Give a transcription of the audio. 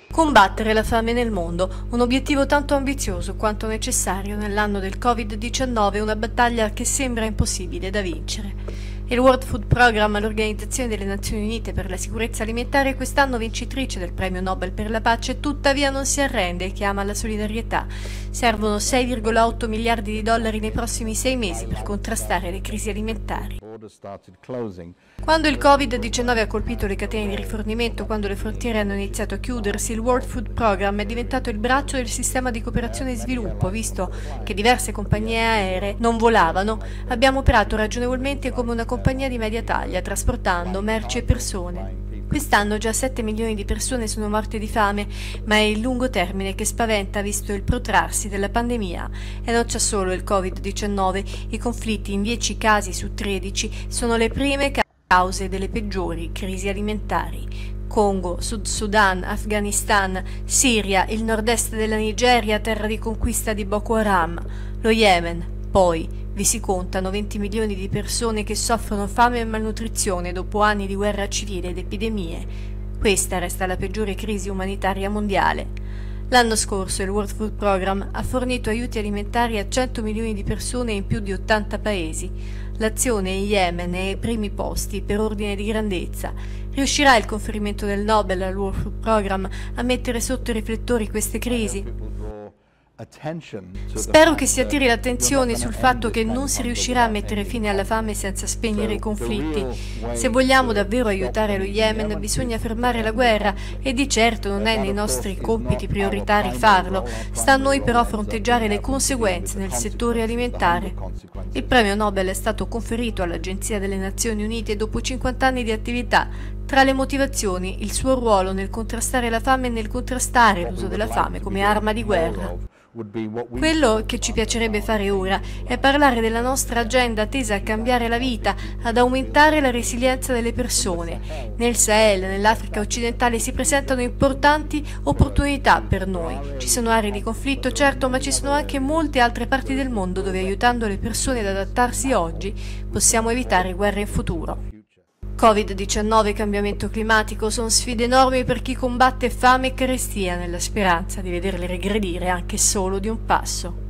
Combattere la fame nel mondo, un obiettivo tanto ambizioso quanto necessario nell'anno del Covid-19, una battaglia che sembra impossibile da vincere. Il World Food Programme, l'Organizzazione delle Nazioni Unite per la Sicurezza Alimentare, quest'anno vincitrice del Premio Nobel per la Pace, tuttavia non si arrende e chiama alla solidarietà. Servono 6,8 miliardi di dollari nei prossimi 6 mesi per contrastare le crisi alimentari. Quando il Covid-19 ha colpito le catene di rifornimento, quando le frontiere hanno iniziato a chiudersi, il World Food Programme è diventato il braccio del sistema di cooperazione e sviluppo. Visto che diverse compagnie aeree non volavano, abbiamo operato ragionevolmente come una compagnia di media taglia, trasportando merci e persone. Quest'anno già 7 milioni di persone sono morte di fame, ma è il lungo termine che spaventa visto il protrarsi della pandemia. E non c'è solo il Covid-19, i conflitti in 10 casi su 13 sono le prime cause delle peggiori crisi alimentari. Congo, Sud Sudan, Afghanistan, Siria, il nord-est della Nigeria, terra di conquista di Boko Haram, lo Yemen, poi vi si contano 20 milioni di persone che soffrono fame e malnutrizione dopo anni di guerra civile ed epidemie. Questa resta la peggiore crisi umanitaria mondiale. L'anno scorso il World Food Programme ha fornito aiuti alimentari a 100 milioni di persone in più di 80 paesi. L'azione in Yemen è ai primi posti per ordine di grandezza. Riuscirà il conferimento del Nobel al World Food Programme a mettere sotto i riflettori queste crisi? Spero che si attiri l'attenzione sul fatto che non si riuscirà a mettere fine alla fame senza spegnere i conflitti. Se vogliamo davvero aiutare lo Yemen, bisogna fermare la guerra e di certo non è nei nostri compiti prioritari farlo. Sta a noi però fronteggiare le conseguenze nel settore alimentare. Il premio Nobel è stato conferito all'Agenzia delle Nazioni Unite dopo 50 anni di attività. Tra le motivazioni, il suo ruolo nel contrastare la fame e nel contrastare l'uso della fame come arma di guerra. Quello che ci piacerebbe fare ora è parlare della nostra agenda tesa a cambiare la vita, ad aumentare la resilienza delle persone. Nel Sahel, nell'Africa occidentale si presentano importanti opportunità per noi. Ci sono aree di conflitto, certo, ma ci sono anche molte altre parti del mondo dove aiutando le persone ad adattarsi oggi possiamo evitare guerre in futuro. Covid-19 e cambiamento climatico sono sfide enormi per chi combatte fame e carestia nella speranza di vederle regredire anche solo di un passo.